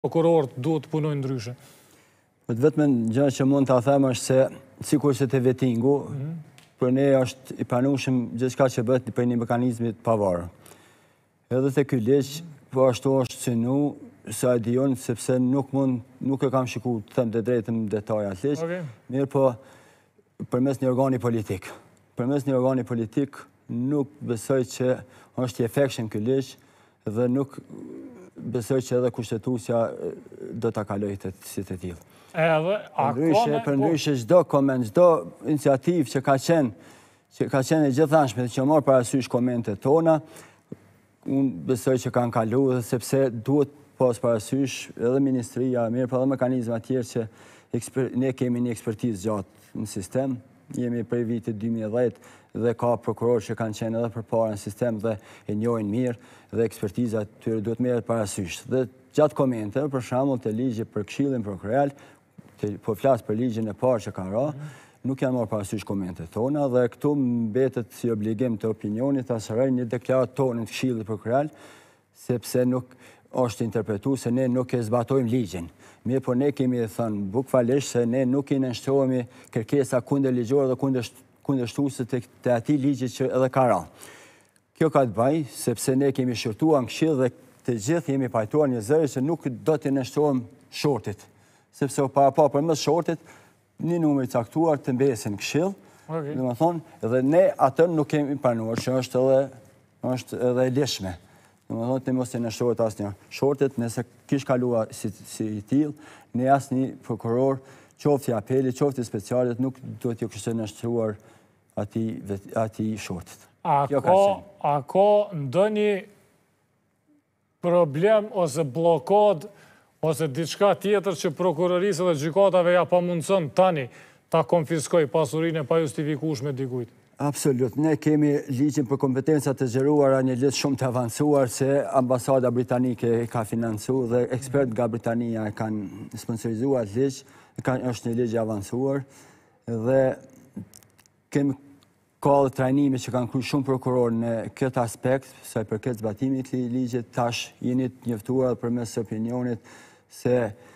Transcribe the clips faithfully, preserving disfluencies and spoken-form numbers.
prokurorët duhet të punojnë ndryshe? Vetëm gjë që mund ta them është se sikur se te vettingu, për ne është i pranueshëm gjithçka që bëhet për një mekanizmi të pavarur. Edhe te ky ligj, po ashtu është synu sa e dijon sepse nuk mund nuk e kam shikuar të them të drejtën detaja atë ligj, Okay. mirë po përmes një organi politik. Përmes një organi politik nuk besoj që është i efektshëm ky ligj dhe nuk besoj që edhe kushtetuesja do ta kalojë të si të tillë. Edhe, a Përndryshe, përndryshe çdo koment, çdo iniciativë që ka qenë, që ka qenë e gjithanshme, që marr parasysh komentet tona, unë besoj që kanë kaluar sepse duhet pas parasysh edhe ministria, mirë po edhe mekanizma të tjerë që ne kemi një ekspertizë gjatë në sistem, jemi prej vitit dy mijë e dhjetë dhe ka prokurorë që kanë qenë edhe përpara në sistem dhe e njohin mirë dhe ekspertiza të tyre duhet merret parasysh. Dhe gjatë komenteve, për shembull te ligji për Këshillin Prokurorial, po flas për ligjin e parë që ka ra, nuk janë marrë parasysh komentet tona dhe këtu mbetet si obligim të opinionit ta shëroj një deklaratë tonë të Këshillit Prokurorial, sepse nuk është interpretuar se ne nuk e zbatojmë ligjin. Mirë, por ne kemi thënë bukfalisht se ne nuk i nënshtrohemi kërkesa kundërligjore dhe kundërshtuese të atij ligji që edhe ka ra. Kjo ka të bëjë sepse ne kemi shërtuar në Këshill dhe të gjithë jemi pajtuar një zëri që nuk do të nënshtrohem shortit, sepse para pa përmes shortit një numër i caktuar të mbesin në Këshill, Okay. domethënë, dhe ne atë nuk kemi pranuar, që është edhe është edhe e lishme. Domethënë, të mos të nënshtrohet asnjë shortit, nëse kish kaluar si si i tillë, ne asnjë prokuror, qoftë i apelit, qoftë i specialit, nuk duhet t'ju kishte nënshtruar atij atij shortit. A ka, a ka ndonjë problem ose blokad ose diçka tjetër që prokurorisë dhe gjykatave ja pamundson tani ta konfiskoj pasurinë e pajustifikueshme dikujt? Absolut. Ne kemi ligjin për kompetencat të zgjeruara, një ligj shumë të avancuar se ambasada britanike ka financuar dhe ekspert nga Britania e kanë sponsorizuar atë ligj, është një ligj i avancuar dhe kemi ka dhe trajnime që kanë kryer shumë prokurorë në këtë aspekt, sa i përket zbatimit të ligjit, tash jeni të njoftuar përmes opinionit se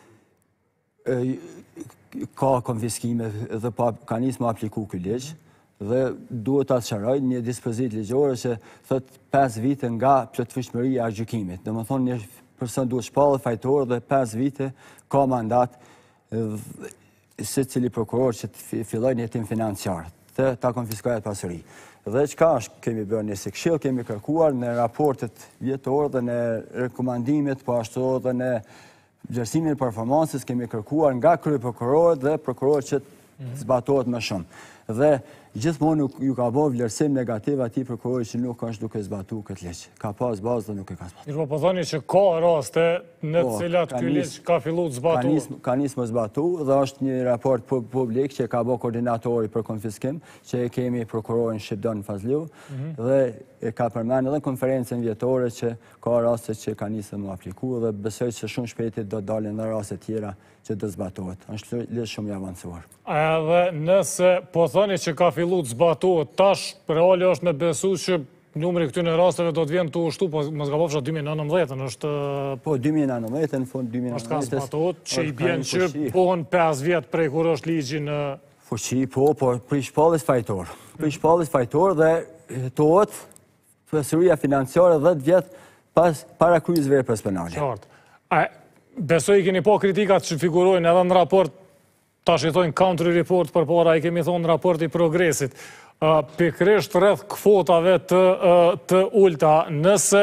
e, ka konfiskime dhe pa ka nisur apliku ky ligj dhe duhet ta sqaroj një dispozitë ligjore që thot pesë vite nga plotfuqëria e gjykimit. Domethënë një person duhet shpallë fajtor dhe pesë vite ka mandat secili prokuror që të fillojë një hetim financiar të ta konfiskojë atë pasuri. Dhe çka është kemi bërë ne si Këshill, kemi kërkuar në raportet vjetore dhe në rekomandimet, po ashtu edhe në vlerësimin e performancës kemi kërkuar nga kryeprokurorët dhe prokurorët që zbatohet më shumë. Dhe gjithmonë ju ka bërë vlerësim negativ atij prokurorit që nuk është duke zbatuar këtë ligj. Ka pas bazë dhe nuk e ka zbatuar. Mirë, po thoni që ka raste në të cilat ky ligj ka filluar të zbatohet. Ka nisë më zbatu dhe është një raport publik që ka bërë koordinatori për konfiskim, që e kemi prokurorin Shqipdan Fazliu, dhe e ka përmendur edhe konferencën vjetore që ka raste që ka nisë më apliku dhe besoj se shumë shpejt do dalin edhe raste tjera që do zbatohet. Është ligj shumë i avancuar. Edhe nëse po thoni që ka filluar të zbatohet, tash reali është me besu që numri këtyre rasteve do të vjen të ushtu, po mos gabofsha dy mijë e nëntëmbëdhjetë, është po dy mijë e nëntëmbëdhjetë në fund dy mijë e është ka nëntëmbëdhjetë. zbatohet që i bjen që pohën pesë vjet prej kur është ligji në fuqi, po, po për shpallës fajtor. Për shpallës fajtor dhe hetohet pasuria financiare dhjetë vjet pas para kryes veprës penale. Qartë. A besoj keni po kritikat që figurojnë edhe në raport, tash i thonë country report për para, i kemi thonë në raport i progresit, uh, pikrisht rreth kvotave të, uh, të ulta, nëse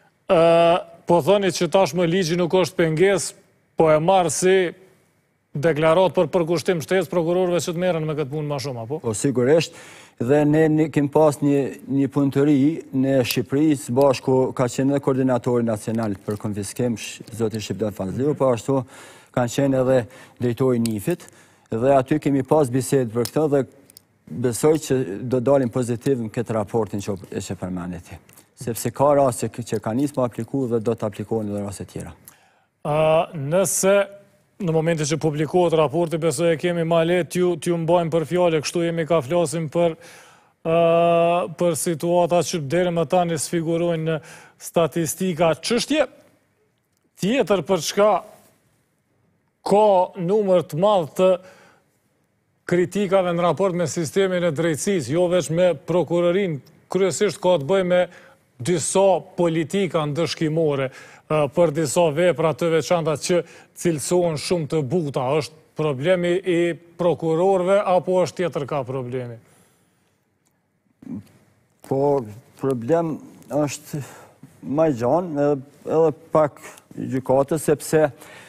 uh, po thoni që tash më ligji nuk është pengesë, po e marë si deklarat për përkushtim shtesë prokurorëve që të merren me këtë punë më shumë, apo? Po sigurisht, dhe ne kemi pas një, një punëtëri në Shqipëri, së bashku ka qenë edhe koordinatori nacional për konfiskim, zoti Shqipdan Fazliu, po ashtu kanë qenë edhe drejtori NIF-it, dhe aty kemi pas bisedë për këtë dhe besoj që do dalim pozitiv në këtë raportin që e që përmendet ti. Sepse ka raste që ka nisë më apliku dhe do të aplikohen edhe raste tjera. Uh, nëse në momentin që publikohet raporti, besoj e kemi ma let, t'ju mbajmë për fjale, kështu jemi ka flasim për, uh, për situata që deri më tani sfigurojnë në statistika. Çështje tjetër për çka ka numër të madh të kritikave në raport me sistemin e drejtësisë, jo veç me prokurorin, kryesisht ka të bëj me disa politika ndëshkimore, për disa vepra të veçanta që cilësohen shumë të buta. Është problemi i prokurorëve apo është tjetër ka problemi? Po, problem është më i gjanë, edhe pak gjykatës, sepse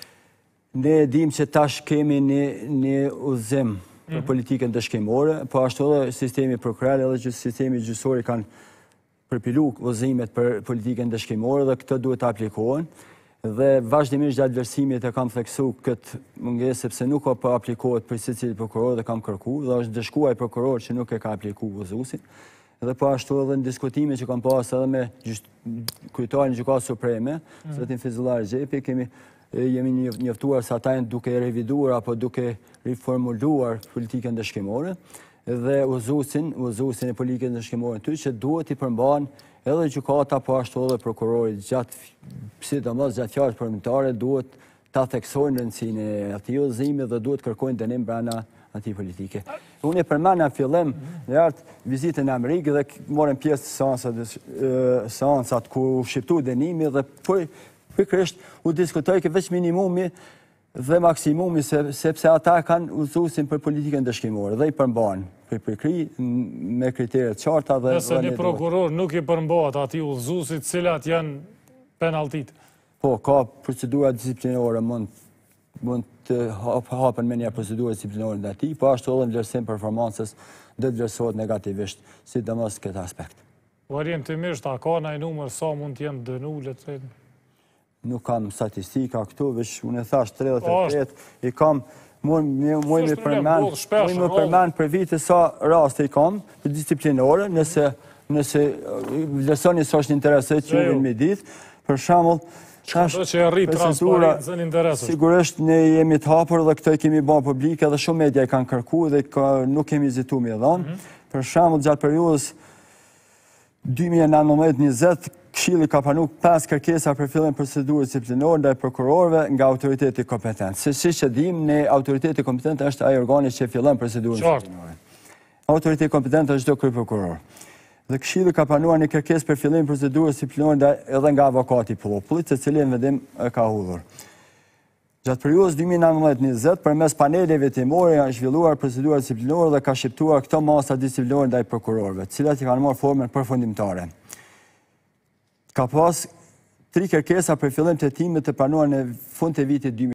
ne dim që tash kemi një udhëzim për politikën dëshkimore, po ashtu edhe sistemi prokurar edhe që sistemi gjyqësor kanë përpilu udhëzimet për politikën dëshkimore dhe këtë duhet të aplikohen. Dhe vazhdimisht gjatë vlerësimit e kam theksu këtë mungesë sepse nuk ka për aplikohet për secili prokuror dhe kam kërku, dhe është dëshkuar prokuror që nuk e ka apliku udhëzuesin. Dhe po ashtu edhe në diskutime që kam pas edhe me kryetarin e Gjykatës Supreme, zotin Fizullar Xhepi, kemi jemi njoftuar se ata janë duke reviduar apo duke riformuluar politikën dëshkimore dhe udhëzuesin, udhëzuesin e politikës dëshkimore ty që duhet i përmbahen edhe gjykata po ashtu edhe prokurori gjatë sidomos gjatë fjalës parlamentare duhet ta theksojnë rëndësinë e atij udhëzimi dhe duhet kërkojnë dënim brenda atij politike. Unë e përmend në fillim në jartë vizitën në Amerikë dhe morëm pjesë në seancat ku u shqiptu dënimi dhe pikërisht u diskutoi që veç minimumi dhe maksimumi sepse ata kanë udhëzuesin për politikën dëshkimore dhe i përmbahen për përkri me kriteret qarta dhe nëse një prokuror nuk i përmbahet atij udhëzuesit, cilat janë penalltit? Po, ka procedura disiplinore, mund mund të hapen me një procedurë disiplinore ndaj tij, po ashtu edhe vlerësim performancës do të vlerësohet negativisht, sidomos këtë aspekt. Orientimisht, a ka ndaj numër sa mund të jenë dënuar le të themi? Nuk kam statistika këtu, veç unë e thash tridhjetë e tretë i kam muaj me përmend për vite sa raste i kam për disiplinore, nëse nëse vlerësoni sa është intereset që unë me ditë, për shembull Shkëndo që e rritë transparencën në interesës. Sigurisht ne jemi të hapur dhe këtë kemi bërë publike dhe shumë media i kanë kërku dhe nuk kemi hezitu me dhënë. Për shembull gjatë periudhës dy mijë e nëntëmbëdhjetë njëzet Këshilli ka pranuar pesë kërkesa për fillim procedurë disiplinore ndaj prokurorëve nga autoriteti kompetent. Se siç e dimë, ne autoriteti kompetent është ai organi që fillon procedurën disiplinore. Autoriteti kompetent është çdo kryeprokuror. Dhe Këshilli ka pranuar një kërkesë për fillim procedurës disiplinore edhe nga avokati i popullit, se cili në vendim e ka hudhur. Gjatë periudhës dy mijë e nëntëmbëdhjetë njëzet, përmes paneleve timore janë zhvilluar procedura disiplinore dhe ka shqiptuar këto masa disiplinore ndaj prokurorëve, të cilat i kanë marrë formën përfundimtare. Ka pas tri kërkesa për fillim të hetimit të pranuar në fund të vitit dy mijë e njëzet.